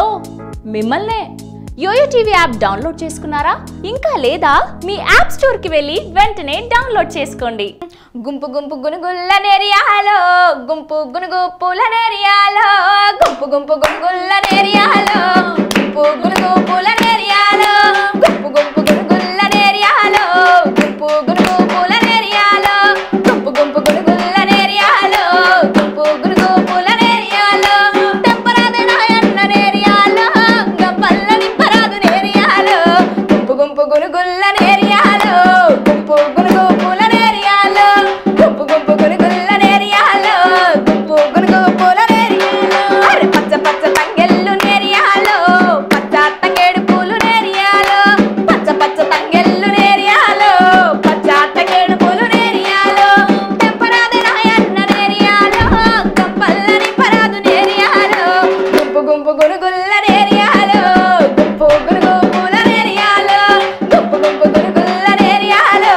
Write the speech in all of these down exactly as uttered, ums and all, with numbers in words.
Hello మిమ్మల్నే yo-yo TV app download చేసుకున్నారా? ఇంకా లేదా? మీ యాప్ స్టోర్ కి వెళ్ళి వెంటనే డౌన్లోడ్ చేసుకోండి. గుంపు గుంపు గునుగుల్ల నెరియాలో, గుంపు గునుగు పూల నెరియాలో, గుంపు గుంపు గునుగుల్ల నెరియాలో, గుంపు గునుగు పూల నెరియాలో, గుంపు గుంపు గునుగుల్ల నెరియాలో, గుంపు గునుగు పూల నెరియాలో, గుంపు గుంపు గునుగుల్ల నెరియాలో, గుంపు గునుగు పూల నెరియాలో, టెంపరాదే నాయన్న నెరియాలో, గంపల్లని పరాదు నెరియాలో, గుంపు గుంపు గునుగుల్ల నెరియాలో, గుంపు గునుగు పూల నెరియాలో, గుంపు గుంపు గునుగుల్ల నెరియాలో, గుంపు గునుగు పూల నెరియాలో, అరే పచ్చ పచ్చ తంగెల్లు నెరియాలో, పచ్చ తంగేడు పూలు నెరియాలో, పచ్చ పచ్చ తంగెల్లు నెరియాలో, పచ్చ తంగేడు పూలు నెరియాలో, టెంపరాదే నాయన్న నెరియాలో, గంపల్లని పరాదు నెరియాలో, గుంపు గుంపు గునుగుల్ల నెరియాలో, గుంపు గునుగు పూల నెరియాలో, గుంపు గుంపు గునుగుల్ల నెరియాలో,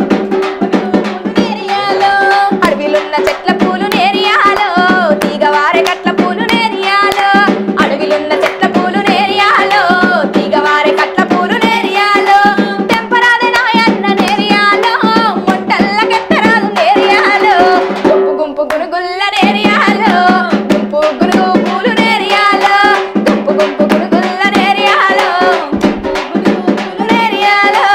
నెరియాలో, అడవిలున్న చెట్ల పూలు నెరియాలో, తీగవారె కట్ల పూలు నెరియాలో, అడవిలున్న చెట్ల పూలు నెరియాలో, తీగవారె కట్ల పూలు నెరియాలో, టెంపరాదే నాయన్న నెరియాలో, మొంటల్ల కెత్తరాదు నెరియాలో, గుంపు గుంపు గునుగుల్ల నెరియాలో, గుంపు గునుగు పూలు నెరియాలో, గుంపు గుంపు గునుగుల్ల నెరియాలో, గుంపు నెరియాలో,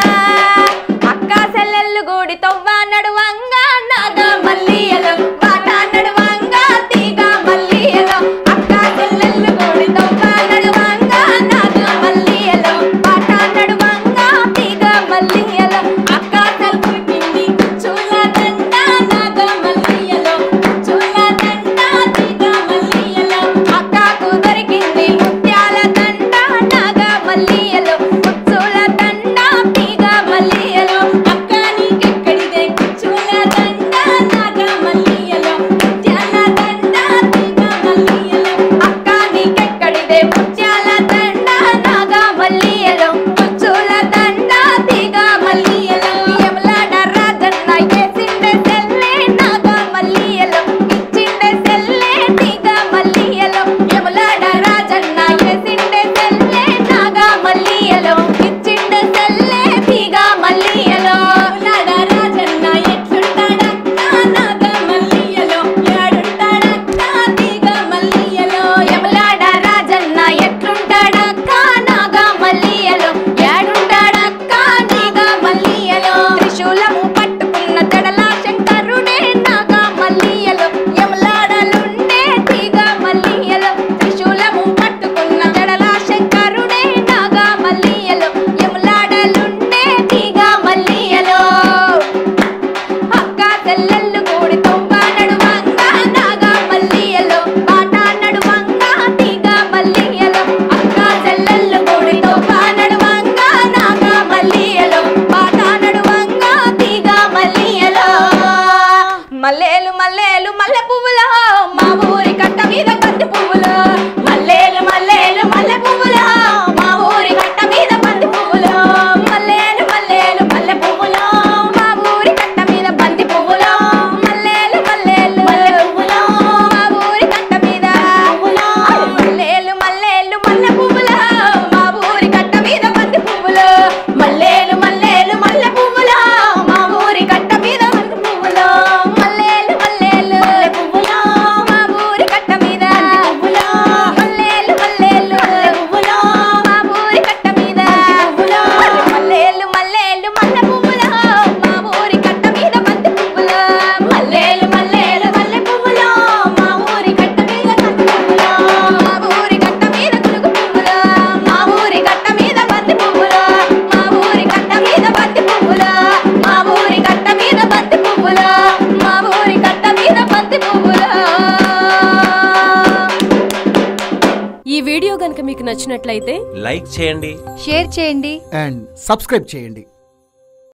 అక్క సెల్లెల్లు గూడి తొవ్వ నడువంగా నాగా మల్లియలో, బాట నడువంగా తీగ మల్లియలో, అక్క సెల్లెల్లు గూడి తొవ్వ నడువంగా నాగా మల్లియలో, బాట నడువంగా తీగ మల్లియలో, అక్క తలుపులు పిండి చూల దండ నాగా మల్లియలో, చూల దండ తీగ మల్లియలో, అక్కకు దొరికింది ముత్యాల దండ నాగా మల్లియలో, ముచ్చుల దండ తీగ మల్లియలో, అక్క నీకెక్కడిదే చూల దండ నాగా మల్లియలో, ముత్యాల దండ తీగ మల్లియలో, అక్క నీకెక్కడిదే ముత్యాల దండ నాగా మల్లియలో, ముచ్చుల దండ తీగ మల్లియలో, యమలాడ రాజన్న ఏసిండే సెల్లే నాగా మల్లియలో, ఇచ్చిండే సెల్లే తీగ మల్లియలో, యమలాడ రాజన్న ఏసిండే సెల్లే నాగా మల్లియలో, ఇచ్చిండే సెల్లే తీగ మల్లియలో, యమలాడ రాజన్న ఎట్లుంటాడక్క నాగా మల్లియలో, ఏడుంటాడక్క తీగ మల్లియలో, యమలాడ రాజన్న ఎట్లుంటాడక్క నాగా మల్లియలో, ఏడుంటాడక్క తీగ మల్లియలో, త్రిశూలము పట్టుకున్న జడల శంకరుడే నాగా మల్లియలో, యమలాడలుండే తీగ మల్లియలో, త్రిశూలము పట్టుకున్న జడల శంకరుడే నాగా మల్లియలో, యమలాడలుండే తీగ మల్లియలో, అక్క చెల్లెళ్ళు కూడి తొవ్వ నడువంగా నాగా మల్లియలో, బాట నడువంగా తీగ మల్లియలో, అక్క చెల్లెళ్ళు కూడి తొవ్వ నడువంగా నాగా మల్లియలో, బాట నడువంగా తీగ మల్లియలో, మల్లేలు మల్లేలు మల్లె పువ్వులో, మా ఊరి కట్ట మీద బంతి పువ్వులో, మల్లేలు మల్లేలు మల్లె పువ్వులో, మా ఊరి కట్ట మీద బంతి పువ్వులో, మల్లేలు మల్లేలు మల్లె పువ్వులో, మా ఊరి కట్ట మీద బంతి పువ్వులో, మల్లేలు మల్లేలు మల్లె పువ్వులో, మా ఊరి కట్ట మీద పువ్వులో, మల్లేలు మల్లేలు మల్లె పువ్వులో, మా ఊరి కట్ట మీద బంతి పువ్వులో, మల్లేలు మల్లేలు మల్లె పువ్వులో, మా ఊరి కట్ట మీద బంతి పువ్వులో, మల్లేలు మల్లేలు మల్లె పువ్వులో, మా ఊరి కట్ట మీద పువ్వులో, మల్లేలు మల్లేలు మల్లె పువ్వులో, మా ఊరి కట్ట మీద పువ్వులో, మల్లేలు మల్లేలు మల్లె పువ్వులో, మా ఊరి కట్ట మీద బంతి పువ్వులో, మల్లేలు మల్లేలు మల్లె పువ్వులో, మా ఊరి కట్ట మీద బంతి పువ్వులో, మా ఊరి కట్ట మీద గునుగు పువ్వులో, మా ఊరి కట్ట మీద బంతి పువ్వులో, మా ఊరి కట్ట మీద బంతి పువ్వులో, మా ఊరి కట్ట మీద బంతి పువ్వులో, మా ఊరి కట్ట మీద బంతి పువ్వులో. ఈ వీడియో గనుక మీకు నచ్చినట్లయితే లైక్ చేయండి, షేర్ చేయండి అండ్ సబ్స్క్రైబ్ చేయండి.